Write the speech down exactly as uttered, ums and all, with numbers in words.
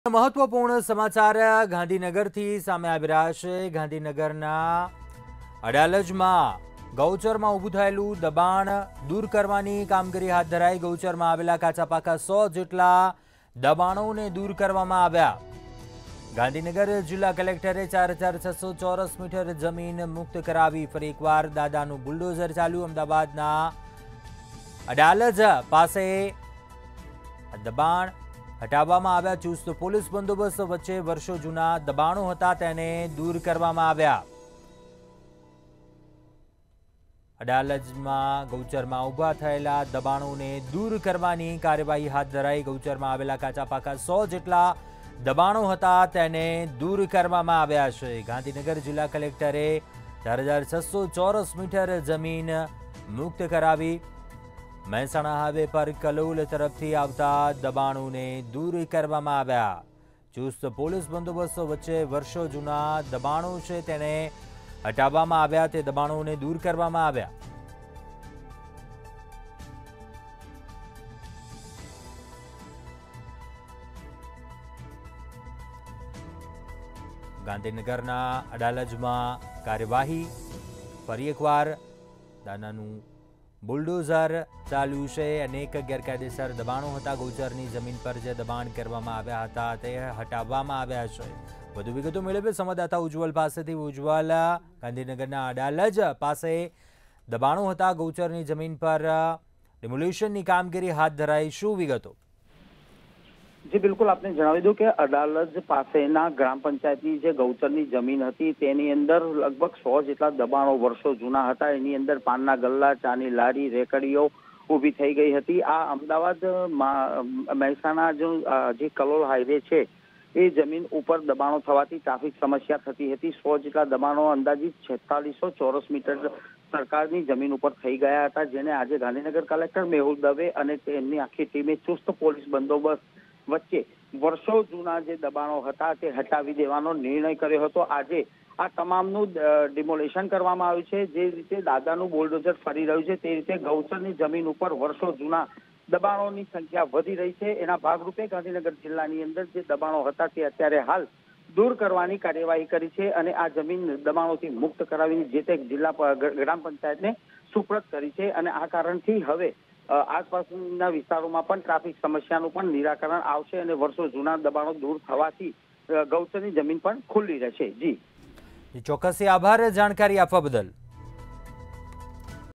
મહત્વપૂર્ણ સમાચાર ગાંધીનગરથી સામે આવી રહ્યા છે। ગાંધીનગરના અડાલજમાં ગૌચરમાં ઊભું થયેલું દબાણ દૂર કરવાની કામગીરી હાથ ધરાઈ। ગૌચરમાં આવેલા કાચા પાકા સો જેટલા દબાણોને દૂર કરવામાં આવ્યા। ગાંધીનગર જિલ્લા કલેક્ટરે ચાર હજાર છસો ચોરસ મીટર જમીન મુક્ત કરાવી। ફરી એકવાર દાદાનું બુલડોઝર ચાલ્યું। અમદાવાદના અડાલજ પાસે દબાણ હટાવવામાં આવ્યા। ચુસ્ત પોલીસ બંદોબસ્ત વચ્ચે વર્ષો જૂના દબાણો હતા તેને દૂર કરવામાં આવ્યા। અડાલજમાં ગૌચરમાં ઊભા થયેલા દબાણોને દૂર કરવાની કાર્યવાહી હાથ ધરાઈ। ગૌચરમાં આવેલા કાચા પાકા સો જેટલા દબાણો હતા તેને દૂર કરવામાં આવ્યા છે। ગાંધીનગર જિલ્લા કલેક્ટરે ચાર હજાર છસો ચોરસ મીટર જમીન મુક્ત કરાવી। મહેસાણા હાઈવે પર કલોલ તરફથી આવતા દબાણોને દૂર કરવામાં આવ્યા। ચુસ્ત પોલીસ બંદોબસ્ત વચ્ચે વર્ષો જૂના દબાણો છે તેને હટાવવામાં આવ્યા। તે દબાણોને દૂર કરવામાં આવ્યા। ગાંધીનગરના અડાલજમાં કાર્યવાહી ફરી એકવાર દાદાનું બુલડોઝર ચાલ્યું છે। અનેક ગેરકાયદેસર દબાણો હતા। ગૌચરની જમીન પર જે દબાણ કરવામાં આવ્યા હતા તે હટાવવામાં આવ્યા છે। વધુ વિગતો મેળવીએ સંવાદદાતા ઉજ્જવલ પાસેથી। ઉજ્જવલ, ગાંધીનગરના અડાલજ પાસે દબાણો હતા, ગૌચરની જમીન પર ડિમોલિશનની કામગીરી હાથ ધરાઈ, શું વિગતો? જી બિલકુલ, આપને જણાવી દઉં કે અડાલજ પાસેના ગ્રામ પંચાયતની જે ગૌચરની જમીન હતી તેની અંદર લગભગ સો જેટલા દબાણો વર્ષો જૂના હતા। એની અંદર પાનના ગલ્લા, ચાની લારી, રેકડીઓ ઊભી થઈ ગઈ હતી। આ અમદાવાદ મહેસાણા જે કલોલ હાઈવે છે એ જમીન ઉપર દબાણો થવાથી ટ્રાફિક સમસ્યા થતી હતી। સો જેટલા દબાણો અંદાજિત છેતાલીસો ચોરસ મીટર સરકારની જમીન ઉપર થઈ ગયા હતા, જેને આજે ગાંધીનગર કલેક્ટર મેહુલ દવે અને તેમની આખી ટીમે ચુસ્ત પોલીસ બંદોબસ્ત વચ્ચે વર્ષો જૂના જે દબાણો હતા તે હટાવી દેવાનો નિર્ણય કર્યો હતો। આજે આ તમામનું ડિમોલેશન કરવામાં આવ્યું છે। જે રીતે દાદાનું બુલડોઝર ફરી રહ્યું છે તે રીતે ગૌચરની જમીન ઉપર વર્ષો જૂના દબાણોની સંખ્યા વધી રહી છે। એના ભાગરૂપે ગાંધીનગર જિલ્લાની અંદર જે દબાણો હતા તે અત્યારે હાલ દૂર કરવાની કાર્યવાહી કરી છે અને આ જમીન દબાણોથી મુક્ત કરાવીને જે તે જિલ્લા ગ્રામ પંચાયતને સુપ્રત કરી છે અને આ કારણથી હવે આસપાસના વિસ્તારોમાં પણ ટ્રાફિક સમસ્યાનું પણ નિરાકરણ આવશે અને વર્ષો જૂના દબાણો દૂર થવાથી ગૌચરની જમીન પણ ખુલ્લી રહેશે। જી ચોક્કસ, આભાર જાણકારી આપવા બદલ।